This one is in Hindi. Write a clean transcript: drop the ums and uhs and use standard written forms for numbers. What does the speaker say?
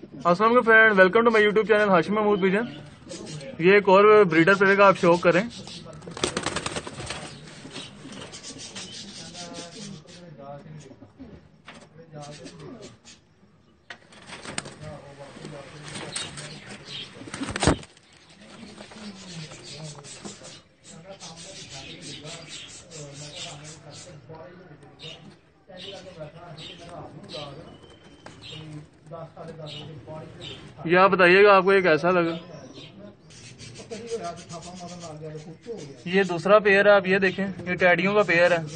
अस्सलाम वालेकुम friend, welcome to my YouTube channel Hashim Mahmood pigeon. ये एक और ब्रीडर पेयर का आप शौक करें। ये आप बताइएगा आपको ये कैसा लगा। ये दूसरा पेयर है, आप ये देखें, ये टैडियों का पेयर है।